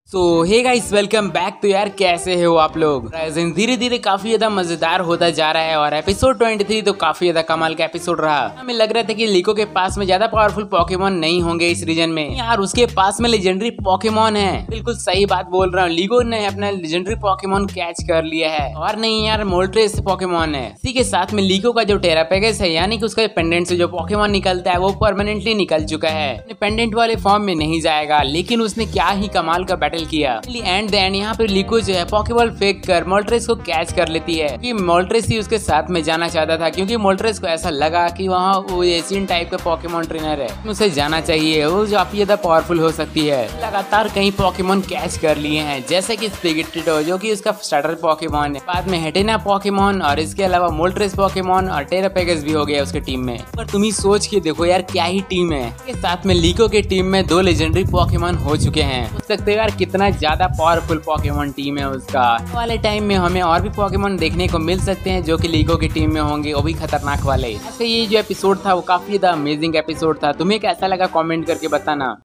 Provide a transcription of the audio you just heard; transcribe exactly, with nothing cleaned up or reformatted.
सो hey guys, welcome back. तो यार कैसे हो आप लोग। धीरे धीरे काफी ज्यादा मजेदार होता जा रहा है और एपिसोड तेईस तो काफी ज्यादा कमाल का एपिसोड रहा। हमें लग रहा था कि लीको के पास में ज्यादा पावरफुल पोकेमॉन नहीं होंगे इस रीजन में। यार उसके पास में लेजेंडरी पोकेमॉन है। बिल्कुल सही बात बोल रहा हूँ, लीको ने अपना लेजेंडरी पोकेमॉन कैच कर लिया है और नहीं यार मोल्ट्रेस पोकेमॉन है। इसी के साथ में लीको का जो टेरापेगस है यानी कि उसका पेंडेंट से जो पोकेमॉन निकलता है वो परमानेंटली निकल चुका है। पेंडेंट वाले फॉर्म में नहीं जाएगा, लेकिन उसने क्या ही कमाल का बैटल किया। एंड देन यहाँ पे लीको जो है पॉकेबॉल फेंक कर मोल्ट्रेस को कैच कर लेती है कि मोल्ट्रेस ही उसके साथ में जाना चाहता था, क्योंकि मोल्ट्रेस को ऐसा लगा कि वहाँ वो एशियन टाइप का पॉकेमॉन ट्रेनर है, उसे जाना चाहिए, वो जो काफी ज्यादा पावरफुल हो सकती है। लगातार कई पॉकेमॉन कैच कर लिए हैं, जैसे कि स्पिगिटिटो जो कि उसका स्टार्टर पॉकेमॉन है, बाद में हेटेना पॉकेमॉन और इसके अलावा मोल्ट्रेस पॉकेमॉन और टेरापेगस भी हो गया उसके टीम में। पर तुम ही सोच के देखो यार क्या ही टीम है। इसके साथ में लीको के टीम में दो लेजेंडरी पॉकेमॉन हो चुके हैं। सोच सकते हो यार कितना ज्यादा पावरफुल पॉकेमॉन टीम है उसका। वाले टाइम में हमें और भी पॉकेमॉन देखने को मिल सकते हैं जो कि लीको की टीम में होंगे, वो भी खतरनाक वाले। ऐसे ये जो एपिसोड था वो काफी ज्यादा अमेजिंग एपिसोड था। तुम्हें कैसा लगा कमेंट करके बताना।